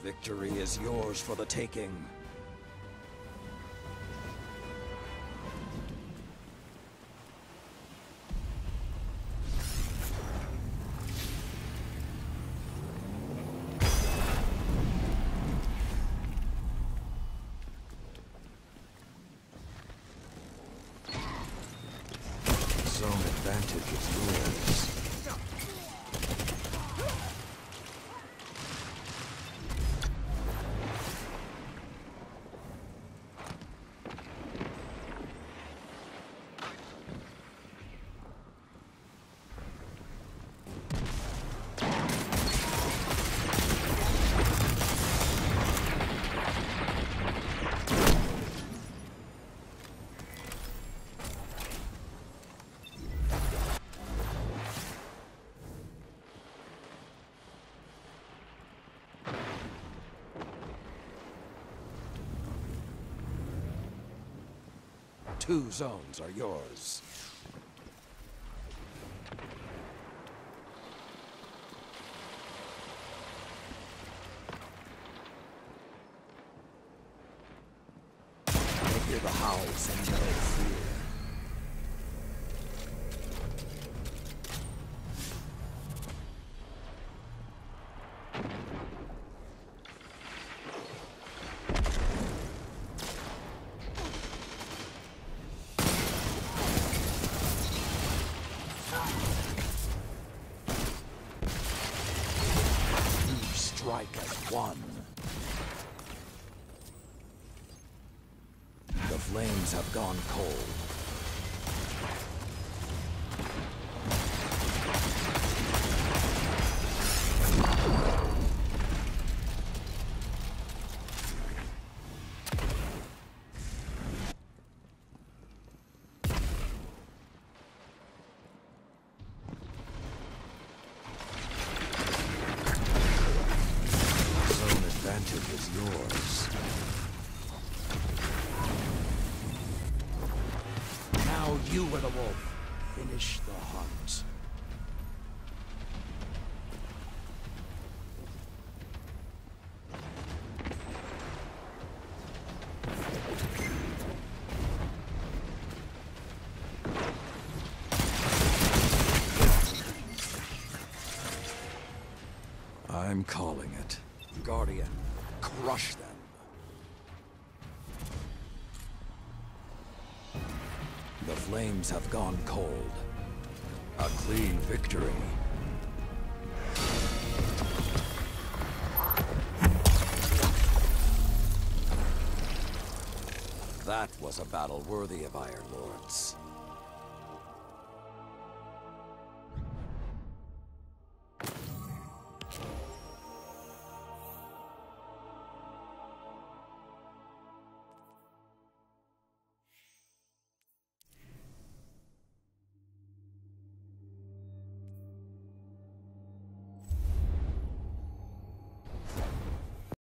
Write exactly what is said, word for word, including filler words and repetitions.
Victory is yours for the taking. Zone advantage is yours. Two zones are yours. I hear the howls and no fear. Strike as one. The flames have gone cold. Advantage is yours. Now you were the wolf. Finish the hunt. I'm calling it. Guardian, crush them. The flames have gone cold. A clean victory. That was a battle worthy of Iron Lords.